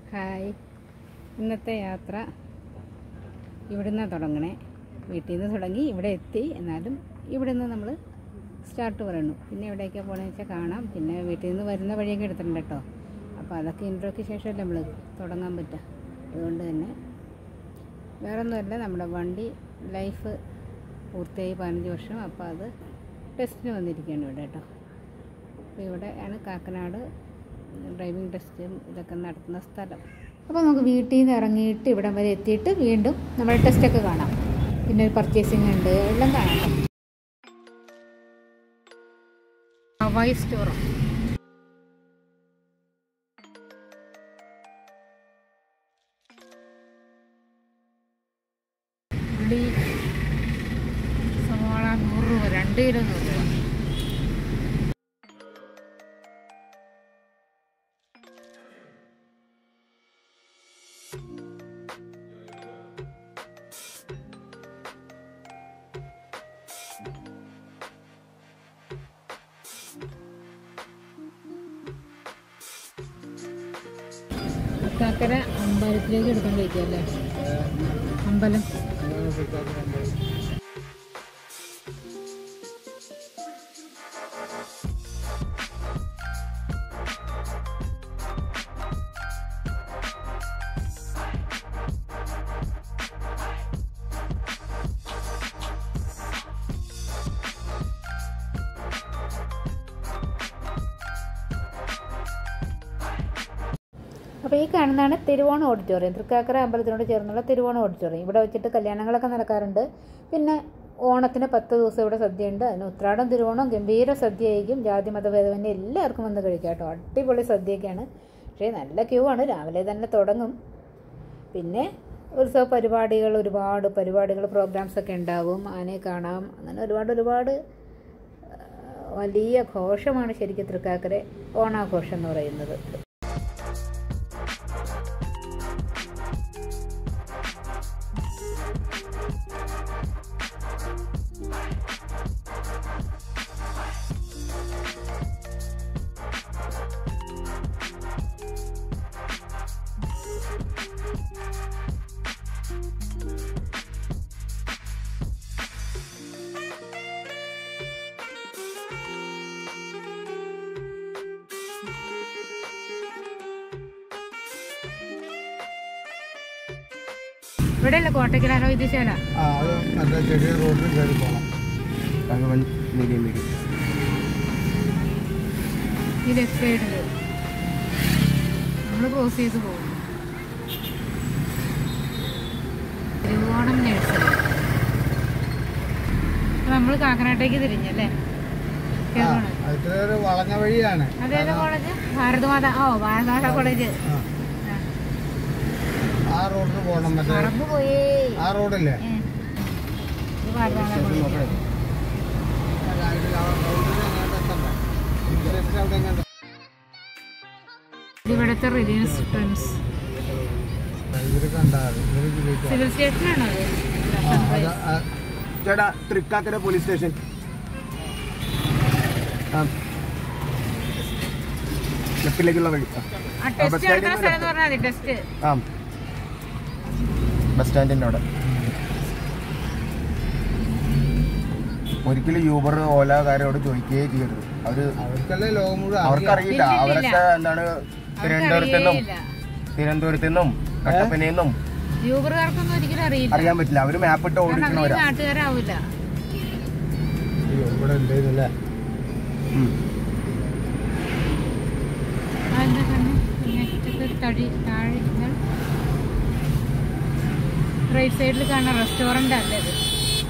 Hi, ഇന്നത്തെ യാത്ര ഇവിടുന്ന് തുടങ്ങണേ. വീട്ടിൽ നിന്ന് തുടങ്ങി ഇവിടെ എത്തി. എന്നാലും ഇവിടുന്ന് നമ്മൾ സ്റ്റാർട്ട് പറയുന്നു. പിന്നെ എവിടേക്കാണ് പോകണമെന്ന് വെച്ചാൽ കാണാം. പിന്നെ വീട്ടിൽ നിന്ന് വരുന്ന വഴിയൊക്കെ എടുത്തിട്ടുണ്ട് കേട്ടോ. അപ്പോൾ അതൊക്കെ ഇൻട്രോയ്ക്ക് ശേഷമല്ലേ നമ്മൾ തുടങ്ങാൻ പറ്റുക. അതുകൊണ്ട് തന്നെ വേറൊന്നുമല്ല, നമ്മുടെ വണ്ടി ലൈഫ് പൂർത്തിയായി 15 വർഷം. അപ്പോൾ അത് ടെസ്റ്റിന് വന്നിരിക്കുകയാണ് ഇവിടെ കേട്ടോ. അപ്പോൾ ഇവിടെയാണ് കാക്കനാട് ഡ്രൈവിംഗ് ടെസ്റ്റും ഇതൊക്കെ നടത്തുന്ന സ്ഥലം. അപ്പോൾ നമുക്ക് വീട്ടിൽ നിന്ന് ഇറങ്ങിയിട്ട് ഇവിടം വരെ എത്തിയിട്ട് വീണ്ടും നമ്മുടെ ടെസ്റ്റൊക്കെ കാണാം. പിന്നെ ഒരു പർച്ചേസിങ് ഉണ്ട്, എല്ലാം കാണാം. ഹവായി സ്റ്റോർ ഉള്ളി സവാള 100 രൂപ, 2 കിലോ 100 രൂപ. കാക്കര അമ്പലത്തിലേക്ക് എടുക്കാൻ കഴിക്കല്ലേ? അമ്പലം അപ്പോൾ ഈ കാണുന്നതാണ് തിരുവോണ ഓഡിറ്റോറിയം. തൃക്കാക്കര അമ്പലത്തിനോട് ചേർന്നുള്ള തിരുവോണ ഓഡിറ്റോറിയം. ഇവിടെ വെച്ചിട്ട് കല്യാണങ്ങളൊക്കെ നടക്കാറുണ്ട്. പിന്നെ ഓണത്തിന് 10 ദിവസം ഇവിടെ സദ്യയുണ്ട്. അതിന് ഉത്രാടം തിരുവോണം ഗംഭീര സദ്യയായിരിക്കും. ജാതി മതഭേദമന്യേ എല്ലാവർക്കും വന്ന് കഴിക്കാം കേട്ടോ. അടിപൊളി സദ്യയൊക്കെയാണ്. പക്ഷേ നല്ല ക്യൂ ആണ്. രാവിലെ തന്നെ തുടങ്ങും. പിന്നെ ഉത്സവ പരിപാടികൾ, ഒരുപാട് പരിപാടികൾ, പ്രോഗ്രാംസൊക്കെ ഉണ്ടാവും. ആനയെ കാണാം. അങ്ങനെ ഒരുപാട് വലിയ ഘോഷമാണ് ശരിക്കും തൃക്കാക്കര ഓണാഘോഷം എന്ന് പറയുന്നത്. ഇവിടെയല്ല കോട്ടയ്ക്കലാണോ വിദ്യശാല? ഈ ലെഫ്റ്റ് സൈഡില് നമ്മൾ ക്രോസ് ചെയ്ത് പോകും. തിരുവോണം നേഴ്സറി. നമ്മൾ കാക്കനാട്ടേക്ക് തിരിഞ്ഞല്ലേ? വളഞ്ഞ വഴിയാണ്. അതേതാ കോളേജ്? ഭാരതമാതാ. ഭാരതമാതാ കോളേജ്. ആ റോഡിന് പോകണം. ആ റോഡല്ലേ? ഇവിടുത്തെ റിലയൻസ് ട്രെൻഡ്സ് സിവിൽ സ്റ്റേഷനാണോ? ചേട്ടാ, തൃക്കാക്കര പോലീസ് സ്റ്റേഷൻ. ലെഫ്റ്റിലേക്കുള്ള വഴി. ബസ് സ്റ്റാൻഡിൻ്റെ അവിടെ. ഒരിക്കലും യൂബർ ഓലക്കാരോട് ചോദിക്കുകയേ ചെയ്യരുത്. അവർക്കറിയില്ല. അവരൊക്കെ എന്താണ് തിരുവനന്തപുരത്തു നിന്നും കട്ടപ്പനയിൽ നിന്നും അറിയാൻ പറ്റില്ല. അവര് മാപ്പിട്ട് ഓടിക്കണവരാ. റൈറ്റ് സൈഡിൽ കാണുന്ന റെസ്റ്റോറൻ്റ് അല്ലേ ഇത്?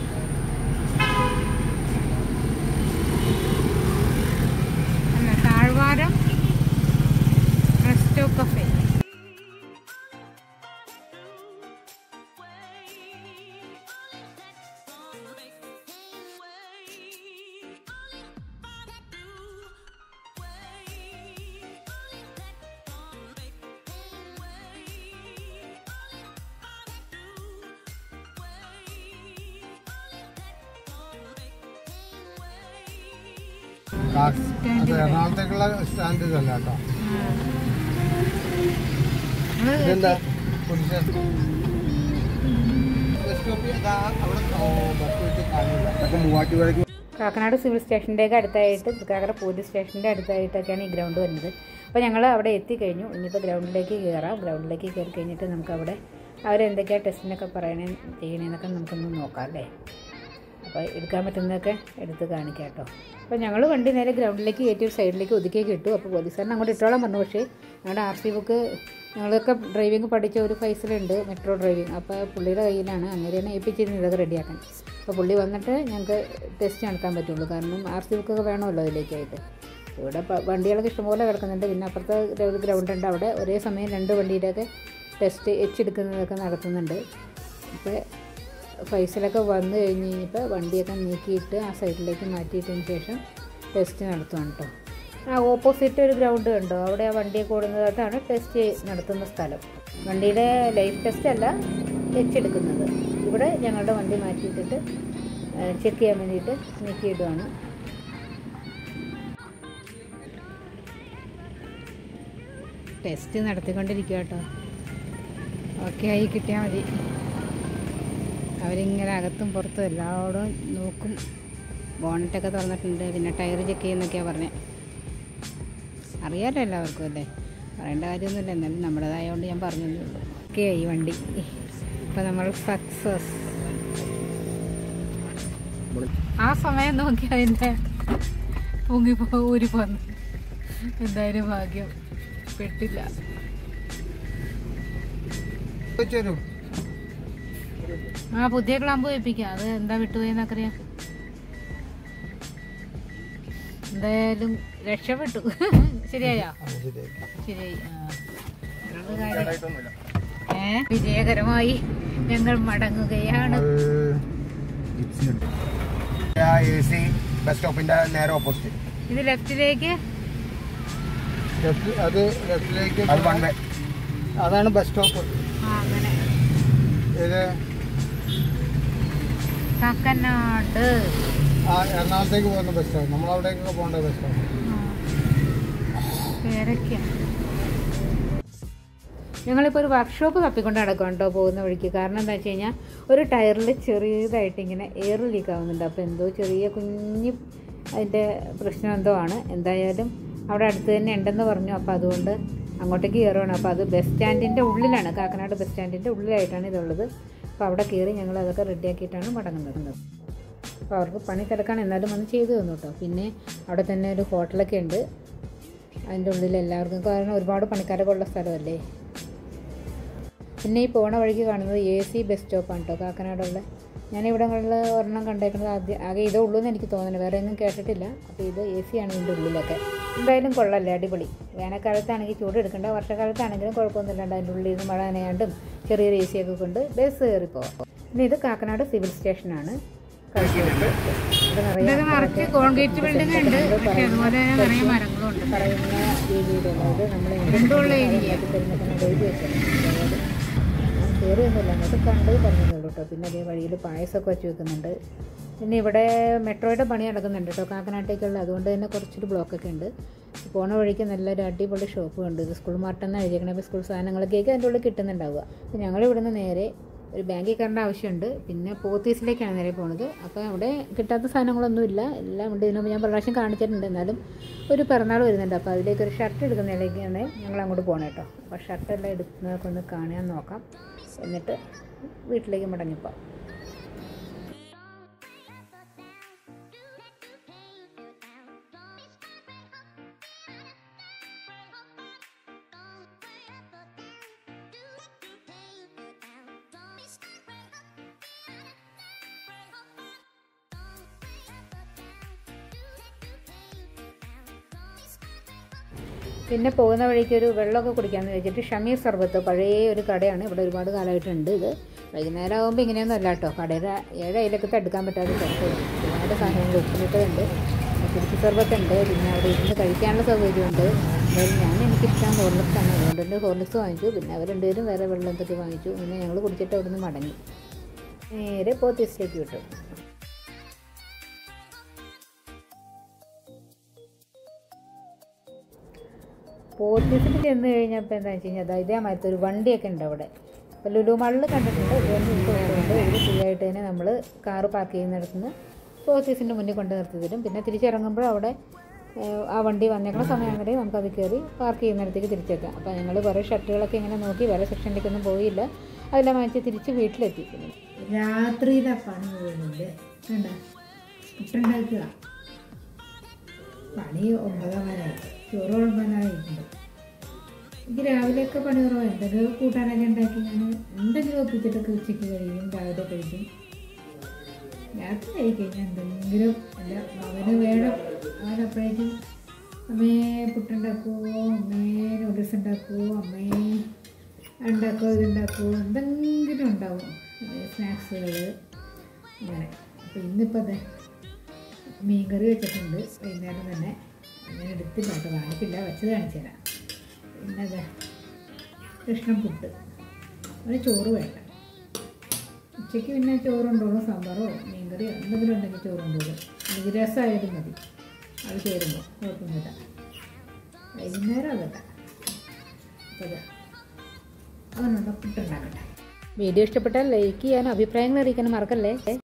അല്ല, താഴ്വാരം റെസ്റ്റോ കഫേ. എറണാകുളത്തേക്കുള്ള സ്റ്റാൻഡ് അല്ല കേട്ടോ. ഇതെന്താ പൊസിഷൻ ബസ് സ്റ്റോപ്പിൽ അവിടെ ബസ് വെച്ച് കാണില്ല. അതൊക്കെ മൂവാറ്റുപുഴയ്ക്ക് കാക്കനാട് സിവിൽ സ്റ്റേഷൻ്റെയൊക്കെ അടുത്തായിട്ട് തൃക്കാക്കര പോലീസ് സ്റ്റേഷൻ്റെ അടുത്തായിട്ടൊക്കെയാണ് ഈ ഗ്രൗണ്ട് വരുന്നത്. അപ്പോൾ ഞങ്ങൾ അവിടെ എത്തിക്കഴിഞ്ഞു. ഇനിയിപ്പോൾ ഗ്രൗണ്ടിലേക്ക് കയറാം. ഗ്രൗണ്ടിലേക്ക് കയറി കഴിഞ്ഞിട്ട് നമുക്കവിടെ അവരെന്തൊക്കെയാണ് ടെസ്റ്റിനൊക്കെ ചെയ്യണേന്നൊക്കെ നമുക്കൊന്ന് നോക്കാം അല്ലേ. അപ്പോൾ എടുക്കാൻ പറ്റുന്നതൊക്കെ എടുത്ത് കാണിക്കാം കേട്ടോ. അപ്പോൾ ഞങ്ങൾ വണ്ടി നേരെ ഗ്രൗണ്ടിലേക്ക് കയറ്റി ഒരു സൈഡിലേക്ക് ഒതുക്കിയൊക്കെ ഇട്ടു. അപ്പോൾ പോലീസുകാരൻ അങ്ങോട്ട് ഇട്ടോളാൻ പറഞ്ഞു. പക്ഷേ ഞങ്ങളുടെ RC ബുക്ക് ഞങ്ങളൊക്കെ ഡ്രൈവിംഗ് പഠിച്ച ഒരു ഫൈസലുണ്ട്, മെട്രോ ഡ്രൈവിംഗ്. അപ്പോൾ പുള്ളിയുടെ കയ്യിലാണ്, അങ്ങനെയാണ് ഏൽപ്പിച്ചിരുന്നത് ഇതൊക്കെ റെഡിയാക്കാൻ. അപ്പോൾ പുള്ളി വന്നിട്ട് ഞങ്ങൾക്ക് ടെസ്റ്റ് നടത്താൻ പറ്റുള്ളൂ. കാരണം RC ബുക്കൊക്കെ വേണമല്ലോ അതിലേക്കായിട്ട്. ഇവിടെ വണ്ടികളൊക്കെ ഇഷ്ടംപോലെ കിടക്കുന്നുണ്ട്. പിന്നെ അപ്പുറത്തെ ഒരു ഗ്രൗണ്ട് ഉണ്ട്, അവിടെ ഒരേ സമയം 2 വണ്ടിയുടെയൊക്കെ ടെസ്റ്റ് എടുക്കുന്നതൊക്കെ നടത്തുന്നുണ്ട്. അപ്പോൾ ഫൈസലൊക്കെ വന്നു കഴിഞ്ഞ് കഴിഞ്ഞപ്പോൾ വണ്ടിയൊക്കെ നീക്കിയിട്ട് ആ സൈഡിലേക്ക് മാറ്റിയിട്ടതിന് ശേഷം ടെസ്റ്റ് നടത്തുകയാണ് കേട്ടോ. ഓപ്പോസിറ്റ് ഒരു ഗ്രൗണ്ട് ഉണ്ടോ, അവിടെ ആ വണ്ടിയൊക്കെ ഓടുന്നതാണ് ടെസ്റ്റ് നടത്തുന്ന സ്ഥലം. വണ്ടിയുടെ ലൈഫ് ടെസ്റ്റ് അല്ല, എടുക്കുന്നത്. ഇവിടെ ഞങ്ങളുടെ വണ്ടി മാറ്റിയിട്ടിട്ട് ചെക്ക് ചെയ്യാൻ വേണ്ടിയിട്ട് നീക്കിയിടുകയാണ്. ടെസ്റ്റ് നടത്തിക്കൊണ്ടിരിക്കുക കേട്ടോ. ഓക്കെ ആയി കിട്ടിയാൽ മതി. അവരിങ്ങനെ അകത്തും പുറത്തും എല്ലാവരും നോക്കും. ബോണറ്റൊക്കെ തുറന്നിട്ടുണ്ട്. പിന്നെ ടയർ ചെക്ക് ചെയ്യുന്നൊക്കെയാണ് പറഞ്ഞത്. അറിയാമല്ലോ എല്ലാവർക്കും അല്ലേ, പറയേണ്ട കാര്യമൊന്നുമില്ല. എന്നാലും നമ്മുടേതായതുകൊണ്ട് ഞാൻ പറഞ്ഞതേ ഉള്ളൂ. ഓക്കെ ആയി വണ്ടി. ഇപ്പം നമ്മൾ സക്സസ്. ആ സമയം നോക്കി അതിൻ്റെ ഊരി പോന്നു. എന്തായാലും ഭാഗ്യം പെട്ടില്ല. പുതിയ ക്ലാമ്പ് വെപ്പിക്കാം. അത് എന്താ വിട്ടുപോയെന്നറിയാം. എന്തായാലും രക്ഷപ്പെട്ടു. ശരിയായോ? ശരിയായി. വിജയകരമായി ഞങ്ങൾ മടങ്ങുകയാണ്. ബസ് സ്റ്റോപ്പിന്റെ നേരെ ഓപ്പോസിറ്റ്. ഇത് ലെഫ്റ്റിലേക്ക്, അത് ലെഫ്റ്റിലേക്ക്, അതാണ് ബസ് സ്റ്റോപ്പ്. അങ്ങനെ ഇത് കാക്കനാട് എറണാകുളത്തേക്ക് പോകുന്ന ബസ് സ്റ്റോപ്പ്. നമ്മളവിടേക്കൊക്കെ പോകേണ്ട ബസ് സ്റ്റോപ്പ്. ഞങ്ങളിപ്പോൾ ഒരു വർക്ക്ഷോപ്പ് തപ്പിക്കൊണ്ട് നടക്കാം കേട്ടോ പോകുന്ന വഴിക്ക്. കാരണം എന്താ വെച്ച് കഴിഞ്ഞാൽ ഒരു ടയറിൽ ചെറിയതായിട്ട് ഇങ്ങനെ എയർ ലീക്ക് ആവുന്നുണ്ട്. അപ്പോൾ എന്തോ ചെറിയ കുഞ്ഞ് അതിൻ്റെ പ്രശ്നം എന്തോ ആണ്. എന്തായാലും അവിടെ അടുത്ത് തന്നെ ഉണ്ടെന്ന് പറഞ്ഞു. അപ്പോൾ അതുകൊണ്ട് അങ്ങോട്ടേക്ക് കയറുകയാണ്. അപ്പോൾ അത് ബസ് സ്റ്റാൻഡിൻ്റെ ഉള്ളിലാണ്, കാക്കനാട് ബസ് സ്റ്റാൻഡിൻ്റെ ഉള്ളിലായിട്ടാണ് ഇതുള്ളത്. അപ്പോൾ അവിടെ കയറി ഞങ്ങൾ അതൊക്കെ റെഡിയാക്കിയിട്ടാണ് മടങ്ങുന്നത്. അപ്പോൾ അവർക്ക് പണി തിരക്കാണ്, എന്നാലും വന്ന് ചെയ്തു തന്നു കേട്ടോ. പിന്നെ അവിടെ തന്നെ ഒരു ഹോട്ടലൊക്കെ ഉണ്ട് അതിൻ്റെ ഉള്ളിൽ എല്ലാവർക്കും. കാരണം ഒരുപാട് പണിക്കാരൊക്കെ ഉള്ള സ്ഥലമല്ലേ. പിന്നെ ഈ പോണ വഴിക്ക് കാണുന്നത് AC ബസ് സ്റ്റോപ്പാണ് കേട്ടോ, കാക്കനാടുള്ള. ഞാനിവിടങ്ങളിൽ ഒരെണ്ണം കണ്ടേക്കുന്നത് ആകെ ഇതേ ഉള്ളൂ എന്ന് എനിക്ക് തോന്നുന്നു, വേറെ ഒന്നും കേട്ടിട്ടില്ല. അപ്പോൾ ഇത് AC ആണ് ഇതിൻ്റെ ഉള്ളിലൊക്കെ. എന്തായാലും കൊള്ളല്ലേ, അടിപൊളി. വേനൽക്കാലത്താണെങ്കിൽ ചൂട് എടുക്കേണ്ട, വർഷക്കാലത്താണെങ്കിലും കുഴപ്പമൊന്നുമില്ലാണ്ട് അതിൻ്റെ ഉള്ളിൽ നിന്ന് മഴ നനയാണ്ടും ചെറിയൊരു AC ഒക്കെ കൊണ്ട് ബസ് കയറി പോകാം. പിന്നെ ഇത് കാക്കനാട് സിവിൽ സ്റ്റേഷനാണ്. നിറച്ച് കോൺക്രീറ്റ് ബിൽഡിംഗ് ഉണ്ട്, പക്ഷേ അതുപോലെ നിറയെ മരങ്ങളും ഉണ്ട്. പറയുന്ന രീതിയിലുള്ള ഇത് നമ്മൾ എഴുതി വെച്ചിട്ടുണ്ട്. കയറിയൊന്നുമില്ല, അങ്ങോട്ട് കണ്ടത് പറഞ്ഞതുള്ളൂ കേട്ടോ. പിന്നെ അതേ വഴിയിൽ പായസമൊക്കെ വെച്ച് വെക്കുന്നുണ്ട്. പിന്നെ ഇവിടെ മെട്രോയുടെ പണി നടക്കുന്നുണ്ട് കേട്ടോ കാക്കനാട്ടേക്കുള്ള. അതുകൊണ്ട് തന്നെ കുറച്ചൊരു ബ്ലോക്കൊക്കെ ഉണ്ട്. പോണ വഴിക്ക് നല്ലൊരു അടിപൊളി ഷോപ്പ് ഉണ്ട്. ഇത് സ്കൂൾ മാർട്ടെന്ന് എഴുതിയേക്കണേ. അപ്പോൾ സ്കൂൾ സാധനങ്ങളൊക്കെയൊക്കെ അതിൻ്റെ ഉള്ളിൽ കിട്ടുന്നുണ്ടാവുക. അപ്പോൾ ഞങ്ങളിവിടുന്ന് നേരെ ഒരു ബാങ്കിൽ കയറേണ്ട ആവശ്യമുണ്ട്. പിന്നെ പോത്തീസിലേക്കാണ് നേരെ പോകുന്നത്. അപ്പോൾ അവിടെ കിട്ടാത്ത സാധനങ്ങളൊന്നുമില്ല, എല്ലാം ഉണ്ട്. ഇതിനുമ്പോൾ ഞാൻ പ്രാവശ്യം കാണിച്ചിട്ടുണ്ട്. എന്നാലും ഒരു പിറന്നാൾ വരുന്നുണ്ട്. അപ്പോൾ അതിലേക്ക് ഒരു ഷർട്ട് എടുക്കുന്നതിലേക്കാണ് ഞങ്ങൾ അങ്ങോട്ട് പോകണം കേട്ടോ. അപ്പോൾ ഷർട്ടെല്ലാം എടുക്കുന്നതൊക്കെ ഒന്ന് കാണാൻ നോക്കാം, എന്നിട്ട് വീട്ടിലേക്ക് മടങ്ങിപ്പോകാം. പിന്നെ പോകുന്ന വഴിക്ക് ഒരു വെള്ളമൊക്കെ കുടിക്കാമെന്ന് വെച്ചിട്ട് ഷമീർ സർബത്ത്, പഴയ ഒരു കടയാണ്. ഇവിടെ ഒരുപാട് കാലമായിട്ടുണ്ട്. ഇത് വൈകുന്നേരം ആകുമ്പോൾ ഇങ്ങനെയൊന്നും അല്ല കേട്ടോ. കടയുടെ 7 അയലൊക്കെ എടുക്കാൻ പറ്റാതെ ഒരുപാട് സാധനങ്ങൾ ഉപ്പിലിട്ടതുണ്ട്. കുരുക്ക് സർബത്തുണ്ട്. പിന്നെ അവിടെ ഇരുന്ന് കഴിക്കാനുള്ള സൗകര്യമുണ്ട്. എന്തായാലും എനിക്കിഷ്ടം ഹോർലിക്സാണ്, അതുകൊണ്ട് തന്നെ ഹോർലിക്സ് വാങ്ങിച്ചു. പിന്നെ അവർ രണ്ടുപേരും വേറെ വെള്ളം എന്തൊക്കെ വാങ്ങിച്ചു. പിന്നെ ഞങ്ങൾ കുടിച്ചിട്ട് അവിടെ നിന്ന് മടങ്ങി നേരെ പോത്തീസിലേക്ക് വിട്ടു. പോർട്ടീസിൽ ചെന്ന് കഴിഞ്ഞപ്പോൾ എന്താ വെച്ച് കഴിഞ്ഞാൽ ഇതേമാതിരത്തെ ഒരു വണ്ടിയൊക്കെ ഉണ്ട് അവിടെ. അപ്പോൾ ലുലു മാളിൽ കണ്ടിട്ടുണ്ട്. ഇതൊന്നും ഇതുകൊണ്ട് ഇത് ഫ്രീ ആയിട്ട് തന്നെ നമ്മൾ കാറ് പാർക്ക് ചെയ്യുന്നിടത്തുനിന്ന് പോർട്ടീസിൻ്റെ മുന്നിൽ കൊണ്ട് നിർത്തി തരും. പിന്നെ തിരിച്ചിറങ്ങുമ്പോൾ അവിടെ ആ വണ്ടി വന്നേക്കുന്ന സമയമാണെങ്കിൽ നമുക്കത് കയറി പാർക്ക് ചെയ്യുന്നിടത്തേക്ക് തിരിച്ചെത്താം. അപ്പോൾ ഞങ്ങൾ കുറേ ഷർട്ടുകളൊക്കെ ഇങ്ങനെ നോക്കി വേറെ സെക്ഷനിലേക്കൊന്നും പോയില്ല. അതെല്ലാം വാങ്ങിച്ച് തിരിച്ച് വീട്ടിലെത്തി. രാത്രിയിലെ പണി പോകുന്നുണ്ട്. വേണ്ട പുട്ടുണ്ടാക്കുക. പണി 9:00 ചോറ് കുഴപ്പമില്ലാതായിട്ടുണ്ട്. എനിക്ക് രാവിലെയൊക്കെ പണി കുറവാണ്. എന്തെങ്കിലും കൂട്ടാനൊക്കെ ഉണ്ടാക്കി ഞാൻ എന്തെങ്കിലും ഒപ്പിച്ചിട്ടൊക്കെ ഉച്ചയ്ക്ക് കഴിയും, രാവിലെ കഴിക്കും. രാത്രി ആയി കഴിഞ്ഞാൽ എന്തെങ്കിലും അല്ല അവന് വേണം. അവനപ്പോഴേക്കും അമ്മേ പുട്ടുണ്ടാക്കുമോ, അമ്മേ നൂഡിൽസ് ഉണ്ടാക്കുമോ, അമ്മേ ഉണ്ടാക്കുമോ, ഇതുണ്ടാക്കുമോ, എന്തെങ്കിലും ഉണ്ടാവും സ്നാക്സുകൾ അങ്ങനെ. അപ്പോൾ ഇന്നിപ്പോൾ അതെ മീൻകറി വെച്ചിട്ടുണ്ട് വൈകുന്നേരം തന്നെ. അങ്ങനെ എടുത്തില്ല കേട്ടോ, കാണിച്ചില്ല, വെച്ചത് കാണിച്ചു തരാം. പിന്നെ അതെ കഷ്ണം പുട്ട്, അവന് ചോറ് വേണ്ട. ഉച്ചയ്ക്ക് പിന്നെ ചോറുണ്ടോളും, സാമ്പാറോ മീൻകറിയോ എന്തെങ്കിലും ഉണ്ടെങ്കിൽ ചോറുണ്ടോളും. എനിക്ക് രസമായാലും മതി അത് ചേരുമ്പോൾ, കുഴപ്പമൊന്നുമില്ല. വൈകുന്നേരം അതല്ല. അപ്പോൾ അത് അവനുള്ള പുട്ടുണ്ടാക്കട്ടെ. വീഡിയോ ഇഷ്ടപ്പെട്ടാൽ ലൈക്ക് ചെയ്യാനും അഭിപ്രായങ്ങൾ അറിയിക്കാനും മറക്കല്ലേ.